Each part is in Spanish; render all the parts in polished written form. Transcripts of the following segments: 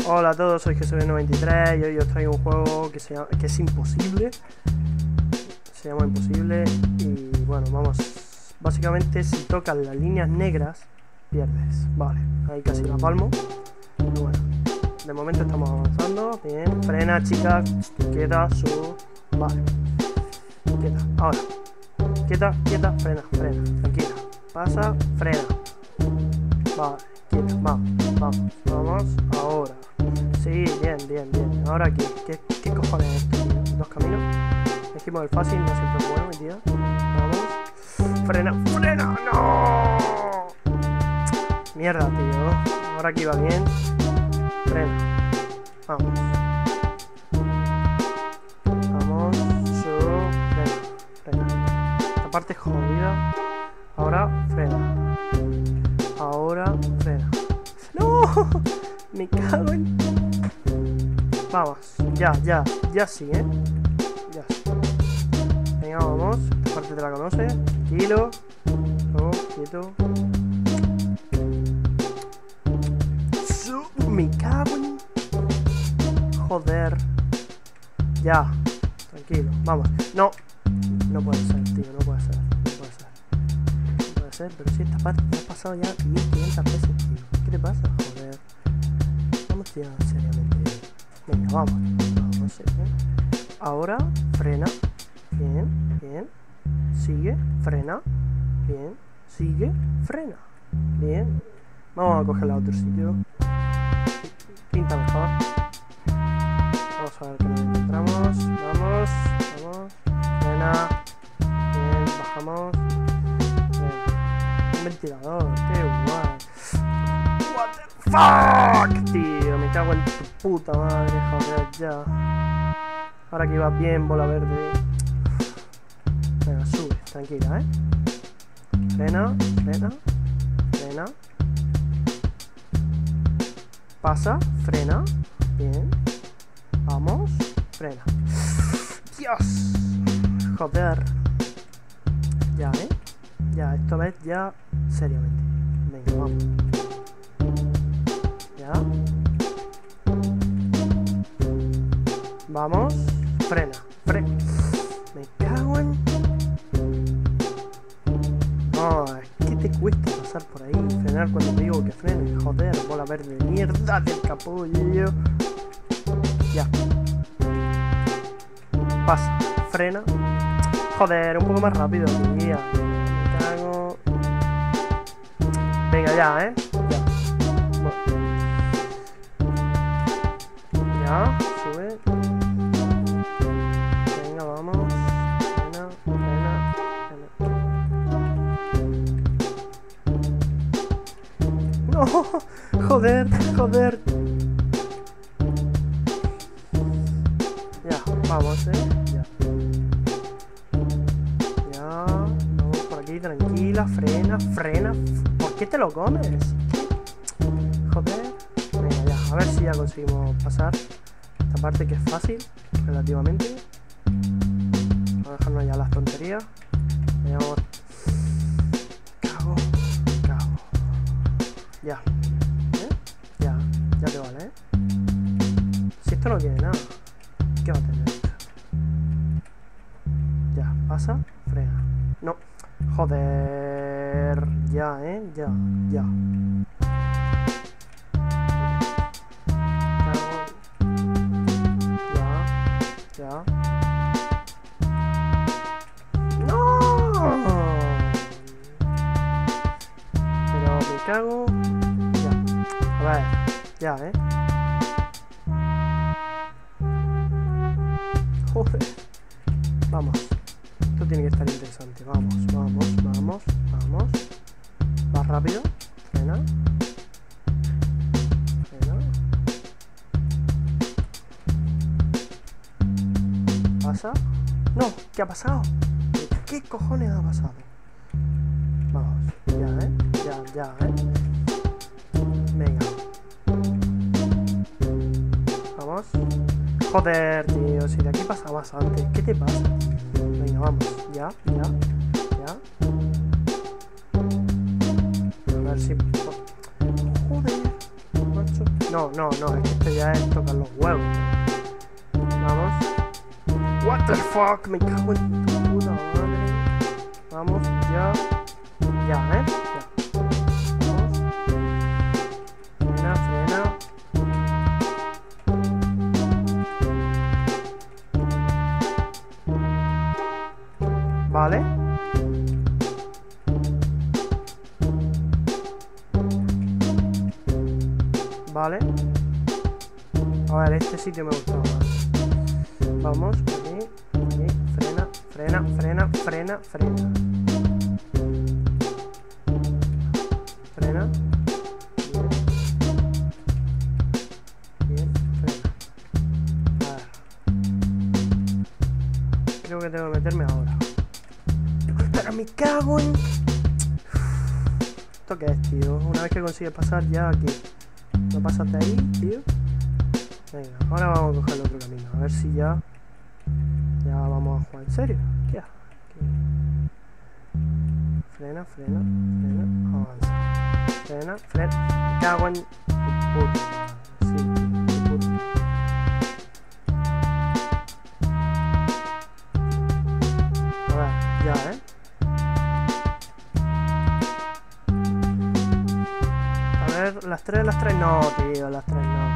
Hola a todos, soy Jesús93 y hoy os traigo un juego que es imposible. Se llama Imposible y bueno, vamos. Básicamente si tocas las líneas negras, pierdes. Vale, ahí casi la palmo. Pero bueno, de momento estamos avanzando. Bien, frena chica, quieta, vale. Quieta, ahora. Quieta, quieta, frena, tranquila. Pasa, frena. Vale, quieta, vamos, ahora. Sí, bien. Ahora aquí, ¿qué cojones es esto, tío? Dos caminos. Elegimos el fácil, no siempre es bueno, mi tío. Vamos. Frena, no. Mierda, tío. Ahora aquí va bien. Frena. Vamos, frena. Esta parte es jodida. Ahora, frena. ¡No! Me cago en... Vamos, ya sí, ¿eh? Ya sí. Venga, vamos. Esta parte te la conoces. Tranquilo. No, quieto. Me cago en... Joder. Ya. Tranquilo, vamos. No puede ser, tío, no puede ser, pero si esta parte te ha pasado ya 1500 veces, tío. ¿Qué te pasa? Joder. Vamos ya, seriamente. Venga, vamos, ¿eh? Ahora, frena. Bien. Sigue, frena. Bien, sigue, frena. Bien. Vamos a cogerla a otro sitio. Pinta mejor. Vamos a ver qué nos encontramos. Vamos. Frena. Bien, bajamos. Un ventilador, qué guay. What the fuck, tío. Me cago en tu puta madre, joder, ya. Ahora que iba bien, bola verde. Venga, sube, tranquila, Frena. Pasa, frena. Bien. Vamos, frena. Dios. Joder. Ya, Ya, esta vez ya seriamente. Venga, vamos. Ya. Vamos. Frena. Me cago en... No, es que te cuesta pasar por ahí. Frenar cuando te digo que frenes. Joder, bola verde. Mierda del capullo. Ya. Pasa. Frena. Joder, un poco más rápido, tía. Me cago. Venga, ya, Ya. Bueno. Ya, sube. Venga, vamos. Frena. No, joder. Ya, vamos, Ya, vamos por aquí, tranquila, frena. ¿Por qué te lo comes? Joder. Venga, ya, a ver si ya conseguimos pasar esta parte que es fácil, relativamente. Vamos a dejarnos ya las tonterías. Veamos. Cago. Ya. Ya te vale, Si esto no tiene nada, ¿qué va a tener esto? Ya, pasa, frena. No, joder. Ya, Ya. ¡No! Pero me cago. Ya. A ver, ya, Joder. Vamos. Esto tiene que estar interesante. Vamos. Más rápido. Frena. Pasa. No, ¿qué ha pasado? ¿Qué cojones ha pasado? Vamos. Ya, Venga. Vamos. Joder, tío, si de aquí pasabas antes. ¿Qué te pasa? Venga, vamos. Ya. A ver si... Joder, macho. No, es que esto ya es tocar los huevos. Vamos. What the fuck, me cago en tu puta madre. Vamos, ya. Ya, ya. Vamos. Frena. Vale. Vale. A ver, este sitio me gusta más. Vamos, aquí. Frena. Frena. Bien, frena. A ver. Creo que tengo que meterme ahora. Pero me cago en... ¿Esto qué es, tío? Una vez que consigues pasar ya aquí. ¿No pasaste ahí, tío? Venga, ahora vamos a coger el otro camino. A ver si ya vamos a jugar en serio. ¿Qué hago? Frena. Avanza. Frena. Me cago en... Puta. Sí, puta. A ver, ya, Las tres, no, tío, las tres no.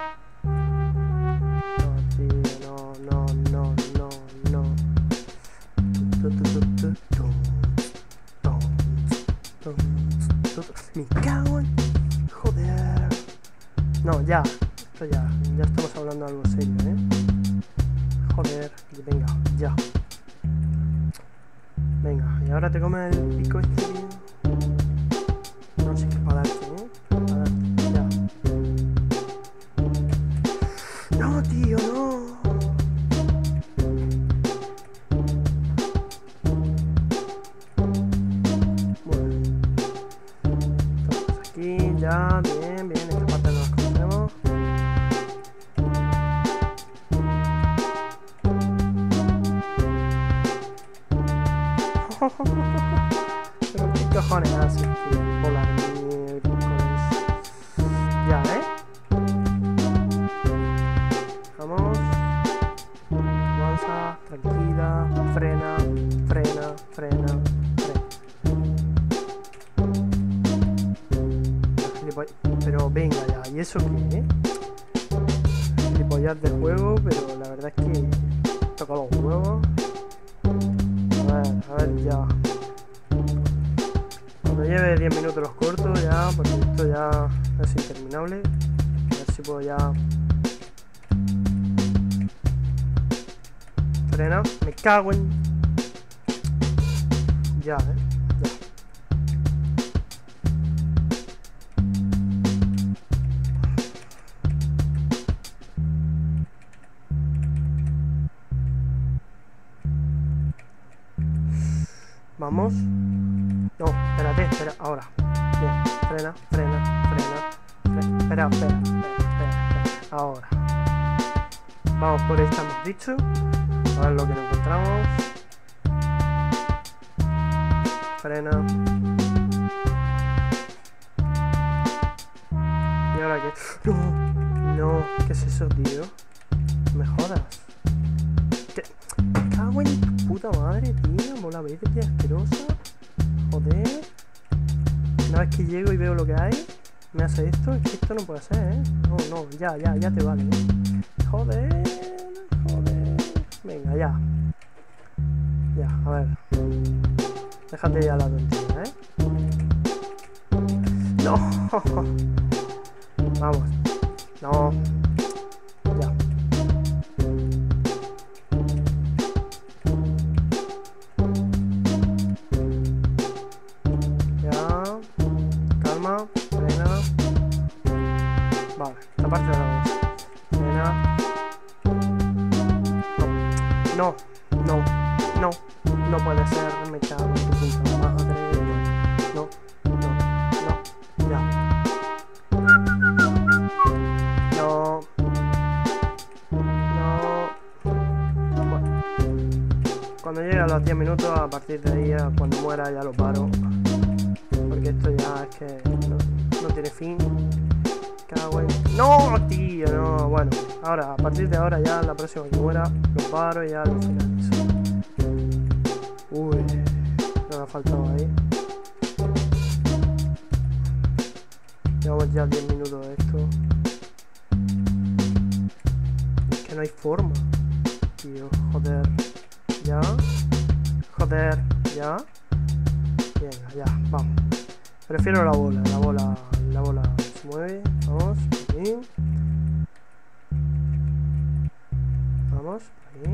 No, tío, no. Me cago en... Joder. No, ya. Esto ya estamos hablando de algo serio, Joder, venga, ya. Venga, y ahora te comes el pico este, tío. No sé qué es para darte, Ya. No, tío, no. Bueno. Entonces aquí, ya, bien. Esta parte no la conocemos. Pero qué cojones haces, tío. Hola, ya, Vamos. Avanza, tranquila. Frena. Pero venga ya, ¿y eso qué, Gilipollas del juego, pero la verdad es que toca los huevos. A ver, ya. Cuando lleve 10 minutos los corto ya, porque esto ya es interminable. A ver si puedo ya... Frena, me cago en... Ya, ya. Vamos. No, espera, ahora. Bien, frena. Espera. Ahora. Vamos por esta, hemos dicho. A ver lo que nos encontramos. Frena. ¿Y ahora qué? No, ¿qué es eso, tío? No me jodas. ¿Qué? Me cago en tu puta madre, tío. Mola verde, asquerosa. Joder. Una vez que llego y veo lo que hay, me hace esto. Es que esto no puede ser, No, ya te vale, Joder. Venga, ya. Ya, a ver. Déjate ya la tontería, No. Vamos. No. Ya. Frena. Vale, esta parte de la vamos. Frena. No puede ser, me cago en tu puta madre. No, ya. Bueno. Cuando llegue a los 10 minutos, a partir de ahí, cuando muera ya lo paro. Porque esto ya es que no tiene fin. Cago cago en... ¡No, tío! No, bueno. Ahora, a partir de ahora ya, la próxima que muera, lo paro y ya lo finalizo. Uy, no me ha faltado ahí. Llevamos ya 10 minutos de esto. Es que no hay forma. Tío, joder. Ya. Joder, ya. Venga, ya, vamos. Prefiero la bola se mueve. Vamos, aquí. Vamos, aquí.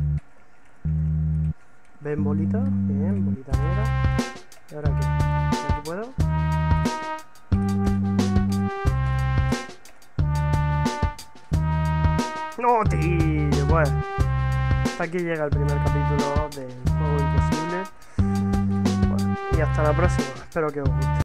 Ven bolita, bien, bolita negra. ¿Y ahora qué? ¿Aquí puedo? No, tío, bueno. Hasta aquí llega el primer capítulo del juego imposible. Bueno, y hasta la próxima. Espero que os guste.